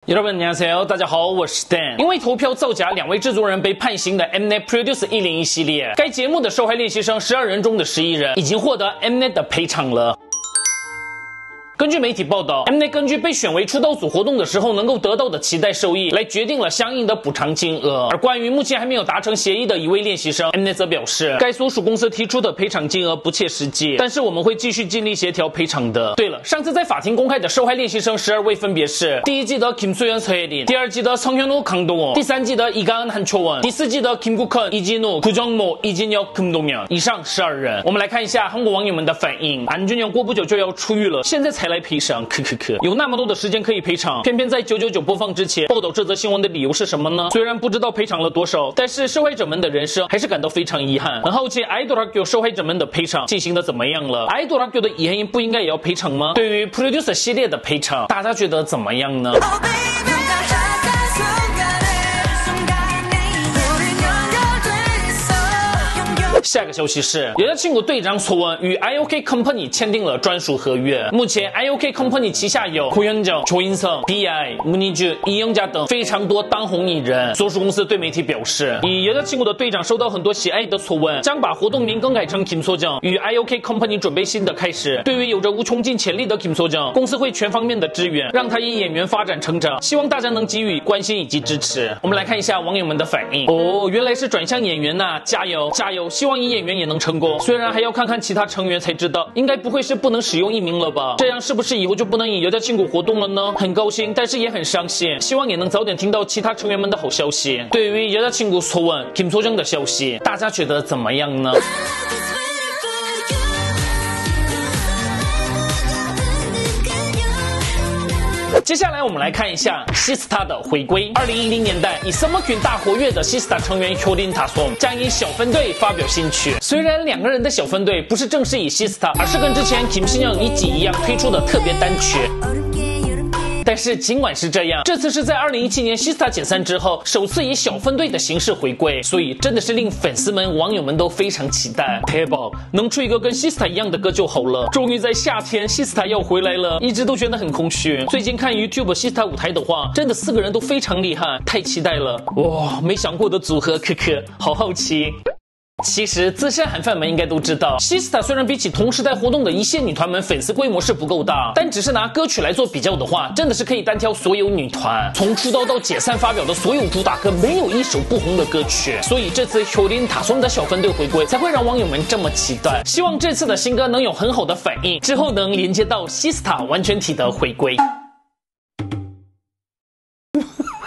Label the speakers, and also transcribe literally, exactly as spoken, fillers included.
Speaker 1: 여러분 안녕하세요，大家好，我是 Dan。因为投票造假，两位制作人被判刑的 Mnet Produce 一零一系列，该节目的受害练习生十二人中的十一人已经获得 Mnet 的赔偿了。 根据媒体报道 ，Mnet 根据被选为出道组活动的时候能够得到的期待收益，来决定了相应的补偿金额。而关于目前还没有达成协议的一位练习生 ，Mnet 则表示，该所属公司提出的赔偿金额不切实际，但是我们会继续尽力协调赔偿的。对了，上次在法庭公开的受害练习生十二位分别是：第一季的 김소연、서예린， 第二季的성현우、강동원， 第三季的이가은、한초원， 第四季的 김국헌、 이진우、 구정모、 이진혁、 금동현。以上十二人，我们来看一下韩国网友们的反应。安俊阳过不久就要出狱了，现在才来赔偿，可可可，有那么多的时间可以赔偿，偏偏在九九九播放之前报道这则新闻的理由是什么呢？虽然不知道赔偿了多少，但是受害者们的人生还是感到非常遗憾。很好奇 아이돌학교 受害者们的赔偿进行的怎么样了 ？아이돌학교 的遗憾不应该也要赔偿吗？对于 Produce 系列的赔偿，大家觉得怎么样呢？ 下个消息是，여자친구队长소원与 아이오케이 Company 签订了专属合约。目前 아이오케이 Company 旗下有 고현정、 조인성、 비아이、 문희준、 이영자等非常多当红艺人。所属公司对媒体表示，以여자친구的队长受到很多喜爱的소원将把活动名更改成 김소정， 与 아이오케이 Company 准备新的开始。对于有着无穷尽潜力的 김소정， 公司会全方面的支援，让他以演员发展成长。希望大家能给予关心以及支持。我们来看一下网友们的反应。哦，原来是转向演员呐、啊，加油加油！希望 你演员也能成功，虽然还要看看其他成员才知道，应该不会是不能使用艺名了吧？这样是不是以后就不能以여자친구活动了呢？很高兴，但是也很伤心，希望也能早点听到其他成员们的好消息。对于여자친구 소원 김소정的消息，大家觉得怎么样呢？ 接下来我们来看一下 시스타 的回归。二零一零年代以 Summer Queen 大活跃的 시스타 成员 효린 다솜将以小分队发表新曲。虽然两个人的小分队不是正式以 시스타， 而是跟之前 김신영、이지一样推出的特别单曲。 但是尽管是这样，这次是在二零一七年 시스타 解散之后，首次以小分队的形式回归，所以真的是令粉丝们、网友们都非常期待。대박，能出一个跟 시스타 一样的歌就好了。终于在夏天 시스타 要回来了，一直都觉得很空虚。最近看 YouTube 시스타 舞台的话，真的四个人都非常厉害，太期待了。哇，没想过的组合，可可，好好奇。 其实，资深韩饭们应该都知道 ，시스타 虽然比起同时代活动的一线女团们粉丝规模是不够大，但只是拿歌曲来做比较的话，真的是可以单挑所有女团。从出道到解散发表的所有主打歌，没有一首不红的歌曲。所以这次 효린 다솜的小分队回归，才会让网友们这么期待。希望这次的新歌能有很好的反应，之后能连接到 시스타 完全体的回归。